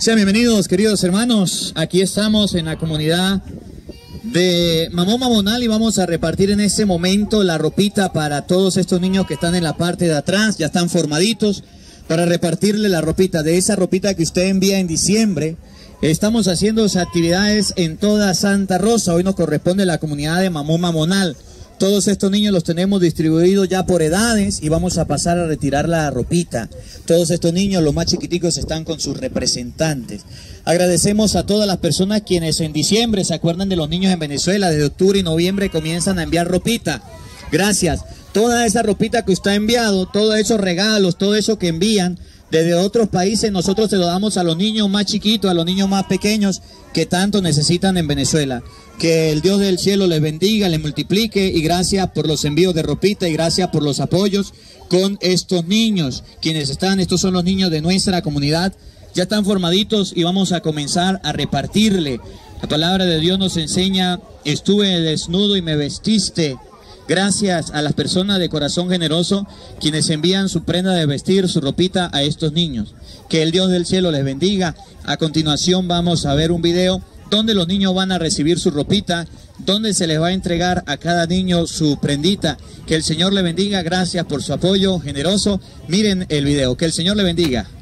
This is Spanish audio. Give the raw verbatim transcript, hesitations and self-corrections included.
Sean bienvenidos, queridos hermanos. Aquí estamos en la comunidad de Mamon Mamonal y vamos a repartir en este momento la ropita para todos estos niños que están en la parte de atrás, ya están formaditos, para repartirle la ropita. De esa ropita que usted envía en diciembre, estamos haciendo actividades en toda Santa Rosa. Hoy nos corresponde la comunidad de Mamon Mamonal. Todos estos niños los tenemos distribuidos ya por edades y vamos a pasar a retirar la ropita. Todos estos niños, los más chiquiticos, están con sus representantes. Agradecemos a todas las personas quienes en diciembre se acuerdan de los niños en Venezuela. Desde octubre y noviembre comienzan a enviar ropita. Gracias. Toda esa ropita que usted ha enviado, todos esos regalos, todo eso que envían desde otros países, nosotros se lo damos a los niños más chiquitos, a los niños más pequeños que tanto necesitan en Venezuela. Que el Dios del cielo les bendiga, les multiplique, y gracias por los envíos de ropita y gracias por los apoyos con estos niños. Quienes están, estos son los niños de nuestra comunidad, ya están formaditos y vamos a comenzar a repartirle. La palabra de Dios nos enseña: estuve desnudo y me vestiste. Gracias a las personas de corazón generoso quienes envían su prenda de vestir, su ropita a estos niños. Que el Dios del cielo les bendiga. A continuación vamos a ver un video donde los niños van a recibir su ropita, donde se les va a entregar a cada niño su prendita. Que el Señor le bendiga. Gracias por su apoyo generoso. Miren el video. Que el Señor le bendiga.